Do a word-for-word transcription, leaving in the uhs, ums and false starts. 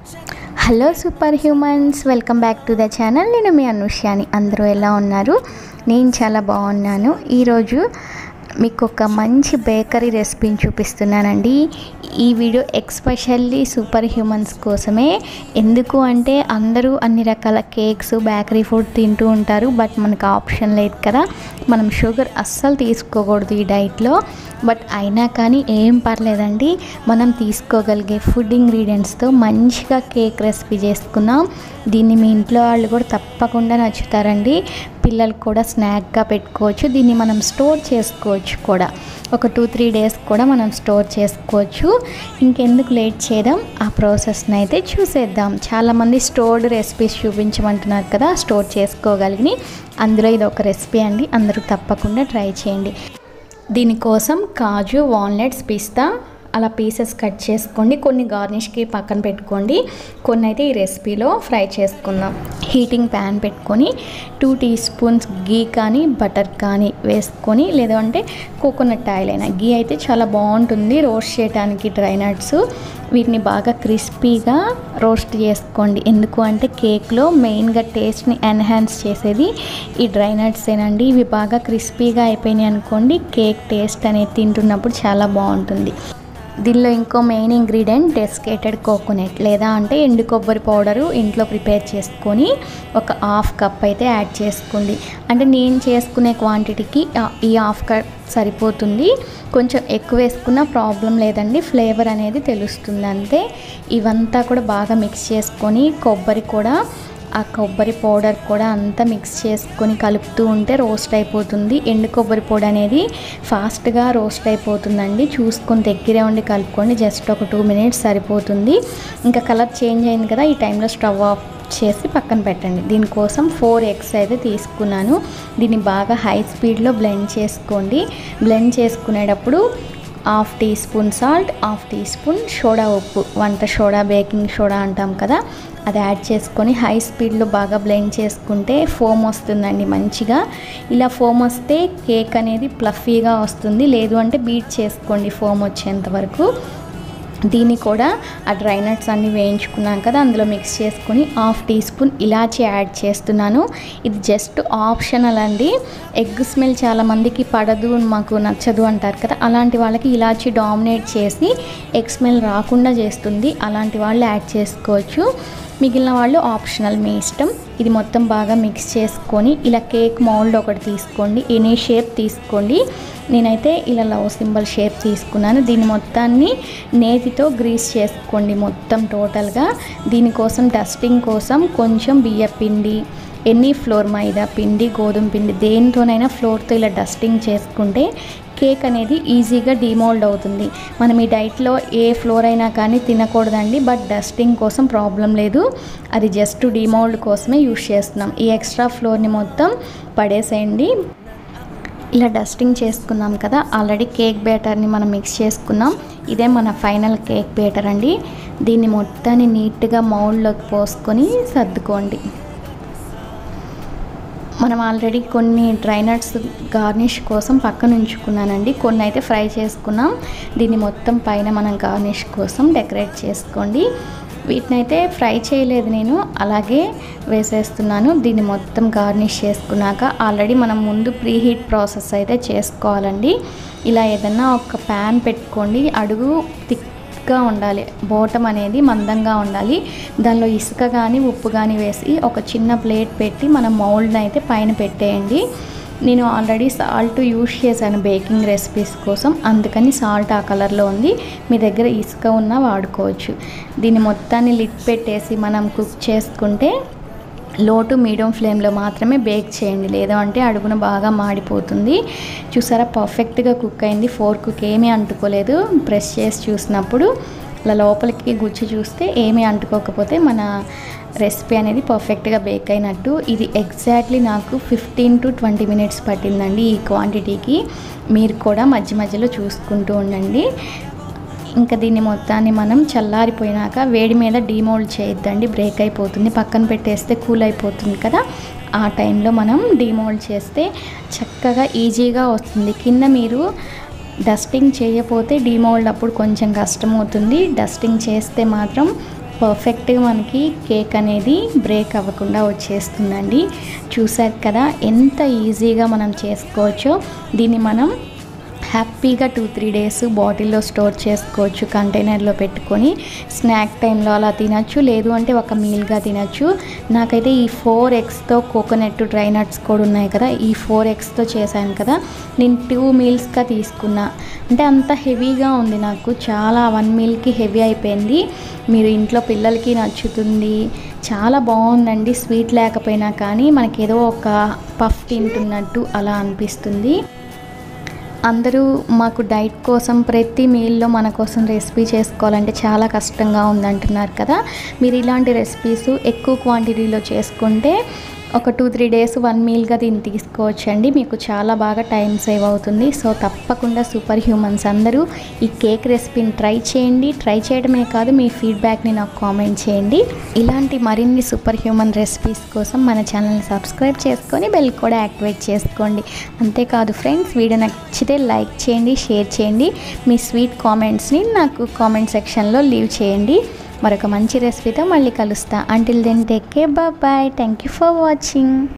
Hello super humans, welcome back to the channel. నేను మీ అనుష్యాని. అందరూ ఎలా ఉన్నారు? నేను చాలా బాగున్నాను. ఈరోజు మీకు ఒక మంచి బేకరీ రెసిపీని చూపిస్తున్నానండి. ఈ వీడియో ఎక్స్పెషల్లీ సూపర్ హ్యూమన్స్ కోసమే. ఎందుకు అంటే అందరూ అన్ని రకాల కేక్స్, బేకరీ ఫుడ్ తింటూ ఉంటారు. బట్ మనకు ఆప్షన్ లేదు కదా, మనం షుగర్ అస్సలు తీసుకోకూడదు ఈ డైట్లో. బట్ అయినా కానీ ఏం పర్లేదండి, మనం తీసుకోగలిగే ఫుడ్ ఇంగ్రీడియంట్స్తో మంచిగా కేక్ రెసిపీ చేసుకుందాం. దీన్ని మీ ఇంట్లో వాళ్ళు కూడా తప్పకుండా నచ్చుతారండి. పిల్లలు కూడా స్నాక్గా పెట్టుకోవచ్చు. దీన్ని మనం స్టోర్ చేసుకోవచ్చు కూడా, ఒక టూ త్రీ డేస్ కూడా మనం స్టోర్ చేసుకోవచ్చు. ఇంకెందుకు లేట్ చేద్దాం, ఆ ప్రాసెస్ని అయితే చూసేద్దాం. చాలామంది స్టోర్డ్ రెసిపీస్ చూపించమంటున్నారు కదా, స్టోర్ చేసుకోగలిగి. అందులో ఇది ఒక రెసిపీ అండి, అందరూ తప్పకుండా ట్రై చేయండి. దీనికోసం కాజు, వాల్నట్స్, పిస్తా అలా పీసెస్ కట్ చేసుకోండి. కొన్ని గార్నిష్కి పక్కన పెట్టుకోండి. కొన్ని అయితే ఈ రెసిపీలో ఫ్రై చేసుకుందాం. హీటింగ్ ప్యాన్ పెట్టుకొని టూ టీ స్పూన్స్ గీ కానీ బటర్ కానీ వేసుకొని, లేదంటే కోకోనట్ ఆయిల్ అయినా, గీ అయితే చాలా బాగుంటుంది రోస్ట్ చేయడానికి. డ్రై నట్స్ వీటిని బాగా క్రిస్పీగా రోస్ట్ చేసుకోండి. ఎందుకు అంటే కేక్లో మెయిన్గా టేస్ట్ని ఎన్హాన్స్ చేసేది ఈ డ్రై నట్సేనండి. ఇవి బాగా క్రిస్పీగా అయిపోయినాయి అనుకోండి, కేక్ టేస్ట్ అనేది తింటున్నప్పుడు చాలా బాగుంటుంది. దీనిలో ఇంకో మెయిన్ ఇంగ్రీడియంట్ డెసికేటెడ్ కోకోనట్, లేదా అంటే ఎండు కొబ్బరి పౌడరు ఇంట్లో ప్రిపేర్ చేసుకొని ఒక హాఫ్ కప్ అయితే యాడ్ చేసుకోండి. అంటే నేను చేసుకునే క్వాంటిటీకి ఈ హాఫ్ కప్ సరిపోతుంది. కొంచెం ఎక్కువ వేసుకున్న ప్రాబ్లం లేదండి, ఫ్లేవర్ అనేది తెలుస్తుంది అంతే. ఇవంతా కూడా బాగా మిక్స్ చేసుకొని, కొబ్బరి కూడా ఆ కొబ్బరి పౌడర్ కూడా అంతా మిక్స్ చేసుకొని కలుపుతూ ఉంటే రోస్ట్ అయిపోతుంది. ఎండు కొబ్బరి పొడి అనేది ఫాస్ట్గా రోస్ట్ అయిపోతుందండి. చూసుకొని దగ్గరే ఉండి కలుపుకోండి. జస్ట్ ఒక టూ మినిట్స్ సరిపోతుంది. ఇంకా కలర్ చేంజ్ అయింది కదా, ఈ టైంలో స్టవ్ ఆఫ్ చేసి పక్కన పెట్టండి. దీనికోసం ఫోర్ ఎగ్స్ అయితే తీసుకున్నాను. దీన్ని బాగా హై స్పీడ్లో బ్లెండ్ చేసుకోండి. బ్లెండ్ చేసుకునేటప్పుడు half teaspoon salt, half teaspoon soda ఉప్పు, వంట సోడా, బేకింగ్ సోడా అంటాం కదా, అది యాడ్ చేసుకొని హై స్పీడ్లో బాగా బ్లెండ్ చేసుకుంటే ఫోమ్ వస్తుందండి మంచిగా. ఇలా ఫోమ్ వస్తే కేక్ అనేది ప్లఫీగా వస్తుంది. లేదు అంటే బీట్ చేసుకోండి ఫోమ్ వచ్చేంత వరకు. దీన్ని కూడా ఆ డ్రై నట్స్ అన్నీ వేయించుకున్నాం కదా, అందులో మిక్స్ చేసుకొని హాఫ్ టీ స్పూన్ ఇలాచీ యాడ్ చేస్తున్నాను. ఇది జస్ట్ ఆప్షనల్ అండి. ఎగ్ స్మెల్ చాలామందికి పడదు, మాకు నచ్చదు అంటారు కదా, అలాంటి వాళ్ళకి ఇలాచీ డామినేట్ చేసి ఎగ్ స్మెల్ రాకుండా చేస్తుంది. అలాంటి వాళ్ళు యాడ్ చేసుకోవచ్చు. మిగిలిన వాళ్ళు ఆప్షనల్, మీ ఇష్టం. ఇది మొత్తం బాగా మిక్స్ చేసుకొని ఇలా కేక్ మౌల్డ్ ఒకటి తీసుకోండి. ఎనీ షేప్ తీసుకోండి. నేనైతే ఇలా లవ్ సింబల్ షేప్ తీసుకున్నాను. దీన్ని మొత్తాన్ని నేతితో గ్రీస్ చేసుకోండి మొత్తం టోటల్గా. దీనికోసం డస్టింగ్ కోసం కొంచెం బియ్య పిండి, ఎన్ని ఫ్లోర్, మైదా పిండి, గోధుమ పిండి, దేనితోనైనా ఫ్లోర్తో ఇలా డస్టింగ్ చేసుకుంటే కేక్ అనేది ఈజీగా డిమోల్డ్ అవుతుంది. మనం ఈ డైట్లో ఏ ఫ్లోర్ అయినా కానీ తినకూడదండి, బట్ డస్టింగ్ కోసం ప్రాబ్లం లేదు. అది జస్ట్ డిమోల్డ్ కోసమే యూస్ చేస్తున్నాం. ఈ ఎక్స్ట్రా ఫ్లోర్ని మొత్తం పడేసేయండి. ఇలా డస్టింగ్ చేసుకున్నాం కదా, ఆల్రెడీ కేక్ బ్యాటర్ని మనం మిక్స్ చేసుకున్నాం. ఇదే మన ఫైనల్ కేక్ బ్యాటర్ అండి. దీన్ని మొత్తాన్ని నీట్గా మౌల్డ్లోకి పోసుకొని సర్దుకోండి. మనం ఆల్రెడీ కొన్ని డ్రై నట్స్ గార్నిష్ కోసం పక్కన ఉంచుకున్నానండి. కొన్ని అయితే ఫ్రై చేసుకున్నాం. దీన్ని మొత్తం పైన మనం గార్నిష్ కోసం డెకరేట్ చేసుకోండి. వీటిని అయితే ఫ్రై చేయలేదు నేను, అలాగే వేసేస్తున్నాను. దీన్ని మొత్తం గార్నిష్ చేసుకున్నాక ఆల్రెడీ మనం ముందు ప్రీ హీట్ ప్రాసెస్ అయితే చేసుకోవాలండి. ఇలా ఏదన్నా ఒక ప్యాన్ పెట్టుకోండి. అడుగు థిక్గా ఉండాలి, బోటం అనేది మందంగా ఉండాలి. దానిలో ఇసుక కానీ ఉప్పు కానీ వేసి ఒక చిన్న ప్లేట్ పెట్టి మనం మౌల్డ్ని అయితే పైన పెట్టేయండి. నేను ఆల్రెడీ సాల్ట్ యూస్ చేశాను బేకింగ్ రెసిపీస్ కోసం, అందుకని సాల్ట్ ఆ కలర్లో ఉంది. మీ దగ్గర ఇసుక ఉన్నా వాడుకోవచ్చు. దీన్ని మొత్తాన్ని లిడ్ పెట్టేసి మనం కుక్ చేసుకుంటే లో టు మీడియం ఫ్లేమ్లో మాత్రమే బేక్ చేయండి, లేదా అంటే అడుగున బాగా మాడిపోతుంది. చూసారా, పర్ఫెక్ట్గా కుక్ అయింది. ఫోర్క్కి ఏమీ అంటుకోలేదు. ప్రెస్ చేసి చూసినప్పుడు అలా లోపలికి గుచ్చి చూస్తే ఏమీ అంటుకోకపోతే మన రెసిపీ అనేది పర్ఫెక్ట్గా బేక్ అయినట్టు. ఇది ఎగ్జాక్ట్లీ నాకు ఫిఫ్టీన్ టు ట్వంటీ మినిట్స్ పట్టిందండి ఈ క్వాంటిటీకి. మీరు కూడా మధ్య మధ్యలో చూసుకుంటూ ఉండండి. ఇంకా దీన్ని మొత్తాన్ని మనం చల్లారిపోయినాక వేడి మీద డీమోల్డ్ చేయొద్దండి, బ్రేక్ అయిపోతుంది. పక్కన పెట్టేస్తే కూల్ అయిపోతుంది కదా, ఆ టైంలో మనం డీమోల్డ్ చేస్తే చక్కగా ఈజీగా వస్తుంది. కింద మీరు డస్టింగ్ చేయకపోతే డీమోల్డ్ అప్పుడు కొంచెం కష్టమవుతుంది. డస్టింగ్ చేస్తే మాత్రం పర్ఫెక్ట్గా మనకి కేక్ అనేది బ్రేక్ అవ్వకుండా వచ్చేస్తుందండి. చూసారు కదా ఎంత ఈజీగా మనం చేసుకోవచ్చో. దీన్ని మనం హ్యాపీగా టూ త్రీ డేస్ బాటిల్లో స్టోర్ చేసుకోవచ్చు, కంటైనర్లో పెట్టుకొని స్నాక్ టైంలో అలా తినచ్చు, లేదు అంటే ఒక మీల్గా తినచ్చు. నాకైతే ఈ ఫోర్ ఎగ్స్తో కోకోనట్ డ్రై నట్స్ కూడా ఉన్నాయి కదా, ఈ ఫోర్ ఎగ్స్తో చేశాను కదా, నేను టూ మీల్స్గా తీసుకున్నా. అంటే అంత హెవీగా ఉంది నాకు, చాలా వన్ మీల్కి హెవీ అయిపోయింది. మీరు ఇంట్లో పిల్లలకి నచ్చుతుంది, చాలా బాగుందండి. స్వీట్ లేకపోయినా కానీ మనకి ఏదో ఒక పఫ్ తింటున్నట్టు అలా అనిపిస్తుంది. అందరూ మాకు డైట్ కోసం ప్రతి మీల్లో మన కోసం రెసిపీ చేసుకోవాలంటే చాలా కష్టంగా ఉందంటున్నారు కదా, మీరు ఇలాంటి రెసిపీస్ ఎక్కువ క్వాంటిటీలో చేసుకుంటే ఒక టూ త్రీ డేస్ వన్ మీల్గా దీన్ని తీసుకోవచ్చండి. మీకు చాలా బాగా టైం సేవ్ అవుతుంది. సో తప్పకుండా సూపర్ హ్యూమన్స్ అందరూ ఈ కేక్ రెసిపీని ట్రై చేయండి. ట్రై చేయడమే కాదు, మీ ఫీడ్బ్యాక్ని నాకు కామెంట్ చేయండి. ఇలాంటి మరిన్ని సూపర్ హ్యూమన్ రెసిపీస్ కోసం మన ఛానల్ని సబ్స్క్రైబ్ చేసుకొని బెల్ కూడా యాక్టివేట్ చేసుకోండి. అంతేకాదు ఫ్రెండ్స్, వీడియో నచ్చితే లైక్ చేయండి, షేర్ చేయండి. మీ స్వీట్ కామెంట్స్ని నాకు కామెంట్ సెక్షన్లో లీవ్ చేయండి. మరొక మంచి రెసిపీతో మళ్ళీ కలుస్తా. Until then take care, bye bye. Thank you for watching.